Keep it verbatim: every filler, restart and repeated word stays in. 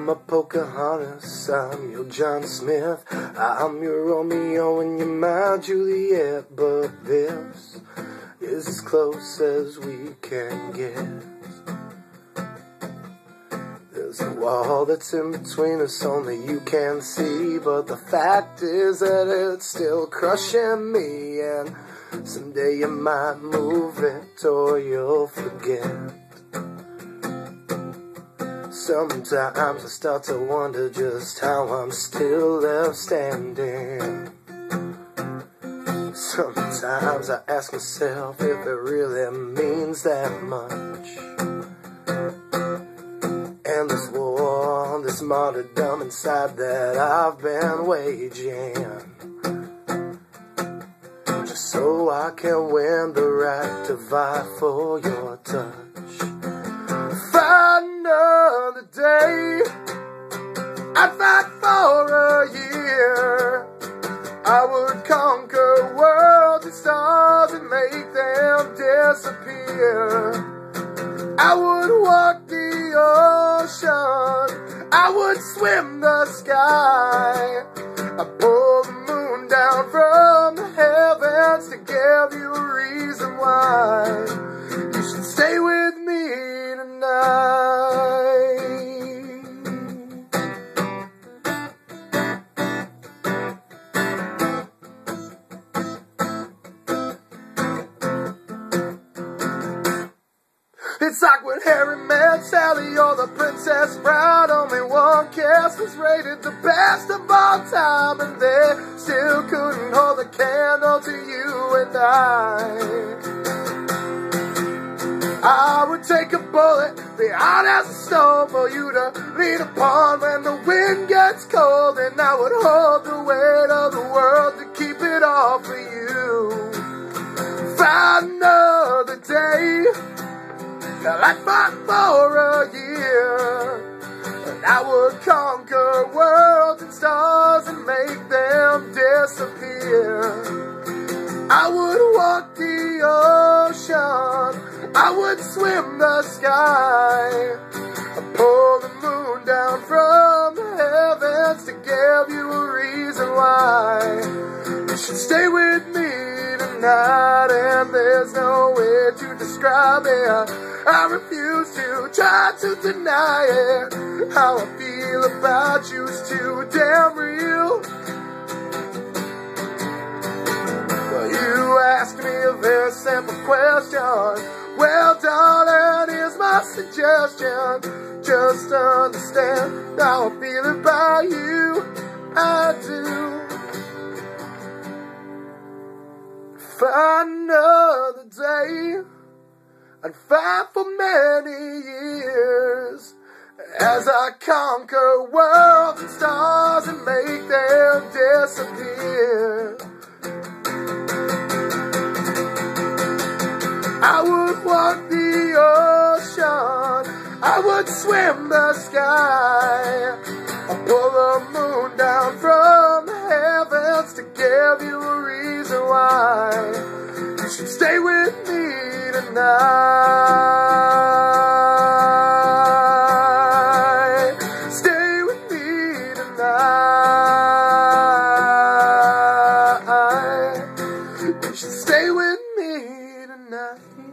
I'm a Pocahontas, I'm your John Smith, I'm your Romeo and you're my Juliet, but this is as close as we can get. There's a wall that's in between us, only you can see, but the fact is that it's still crushing me, and someday you might move it or you'll forget. Sometimes I start to wonder just how I'm still left standing. Sometimes I ask myself if it really means that much. And this war, this martyrdom inside that I've been waging, just so I can win the right to vie for your touch. If another day I'd fight for a year, I would conquer worlds and stars and make them disappear. I would walk the ocean, I would swim the sky, I'd pull the moon down from the heavens to give you a reason why you should stay with me tonight. It's like when Harry met Sally, or the Princess Bride. Only one kiss was rated the best of all time, and they still couldn't hold the candle to you and I. I would take a bullet, be hot as a stone, for you to lean upon when the wind gets cold, and I would hold the weight of the world to keep it all for you. For another day, I'd fight for a year, and I would conquer worlds and stars and make them disappear. I would walk the ocean, I would swim the sky, I'd pull the moon down from the heavens to give you a reason why you should stay with me tonight. And there's no way to describe it, I refuse to try to deny it. How I feel about you is too damn real. Well, you asked me a very simple question. Well, darling, here's my suggestion. Just understand how I feel about you. I do. For another day, I'd fight for many years as I conquer worlds and stars and make them disappear. I would walk the ocean, I would swim the sky, I'd pull the moon down from the heavens to give you a reason why you should stay with me tonight. Stay with me tonight. You should stay with me tonight.